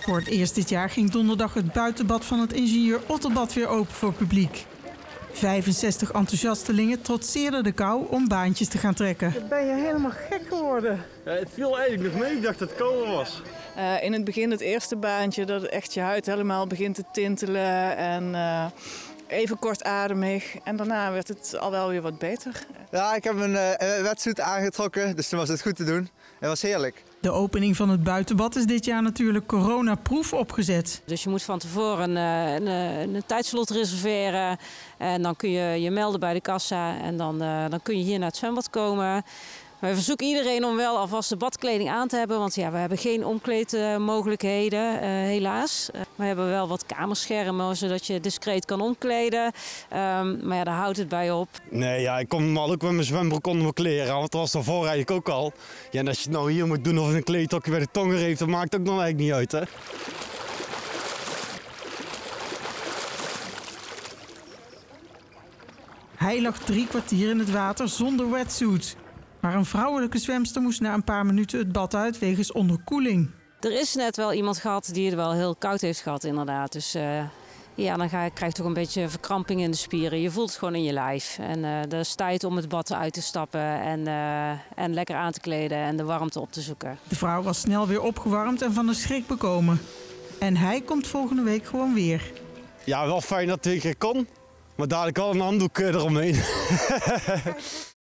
Voor het eerst dit jaar ging donderdag het buitenbad van het Ingenieur Otterbad weer open voor publiek. 65 enthousiastelingen trotseerden de kou om baantjes te gaan trekken. Dan ben je helemaal gek geworden. Ja, het viel eigenlijk nog mee, ik dacht dat het koud was. In het begin het eerste baantje dat echt je huid helemaal begint te tintelen en even kortademig. En daarna werd het al wel weer wat beter. Ja, ik heb een wetsuit aangetrokken, dus toen was het goed te doen. Het was heerlijk. De opening van het buitenbad is dit jaar natuurlijk coronaproof opgezet. Dus je moet van tevoren een tijdslot reserveren en dan kun je je melden bij de kassa en dan kun je hier naar het zwembad komen. Wij verzoeken iedereen om wel alvast de badkleding aan te hebben, want ja, we hebben geen omkleedmogelijkheden, helaas. We hebben wel wat kamerschermen, zodat je discreet kan omkleden, maar ja, daar houdt het bij op. Nee, ja, ik kom al ook met mijn zwembroek onder mijn kleren, want dat was daarvoor eigenlijk ook al. Ja, en als je het nou hier moet doen of een kleedhokje bij de tongen heeft, dat maakt ook nog eigenlijk niet uit, hè. Hij lag 3 kwartier in het water zonder wetsuit. Maar een vrouwelijke zwemster moest na een paar minuten het bad uit wegens onderkoeling. Er is net wel iemand gehad die het wel heel koud heeft gehad inderdaad. Dus ja, dan krijg je toch een beetje verkramping in de spieren. Je voelt het gewoon in je lijf. En dan is het tijd om het bad uit te stappen en lekker aan te kleden en de warmte op te zoeken. De vrouw was snel weer opgewarmd en van de schrik bekomen. En hij komt volgende week gewoon weer. Ja, wel fijn dat het 2 keer kon, maar dadelijk al een handdoek eromheen.